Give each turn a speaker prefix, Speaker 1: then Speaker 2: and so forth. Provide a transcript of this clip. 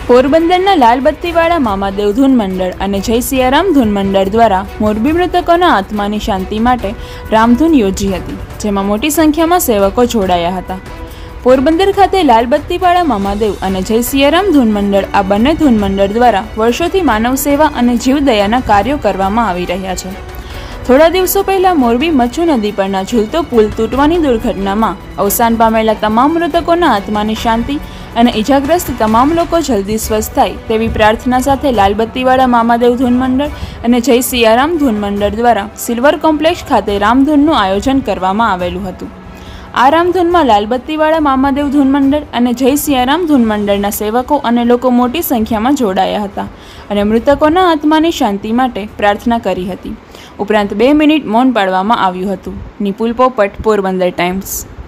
Speaker 1: પોરબંદરના લાલબત્તીવાળા મામાદેવ ધૂન મંડળ અને જય સિયારામ ધૂન મંડળ દ્વારા મોરબી મૃતકોના આત્માની શાંતિ માટે રામધૂન યોજી હતી, જેમાં મોટી સંખ્યામાં સેવકો જોડાયા હતા. પોરબંદર ખાતે લાલબત્તીવાળા મામાદેવ અને જય સિયારામ ધૂન મંડળ આ બંને ધૂન મંડળ દ્વારા વર્ષોથી માનવ સેવા અને જીવદયાના કાર્યો કરવામાં આવી રહ્યા છે. થોડા દિવસો પહેલા મોરબી મચ્છુ નદી પરના ઝૂલતો પુલ તૂટવાની દુર્ઘટનામાં અવસાન પામેલા તમામ મૃતકોના આત્માની શાંતિ અને ઇજાગ્રસ્ત તમામ લોકો જલ્દી સ્વસ્થ થાય તેવી પ્રાર્થના સાથે લાલબત્તીવાળા મામાદેવ ધૂન મંડળ અને જય સિયારામ ધૂન મંડળ દ્વારા સિલ્વર કોમ્પ્લેક્સ ખાતે રામધૂનનું આયોજન કરવામાં આવેલું હતું. આ રામધૂનમાં લાલબત્તીવાળા મામાદેવ ધૂન મંડળ અને જય સિયારામ ધૂન મંડળના સેવકો અને લોકો મોટી સંખ્યામાં જોડાયા હતા અને મૃતકોના આત્માની શાંતિ માટે પ્રાર્થના કરી હતી. ઉપરાંત 2 મિનિટ મૌન પાળવામાં આવ્યું હતું. નિપુલ પોપટ, પોરબંદર ટાઈમ્સ.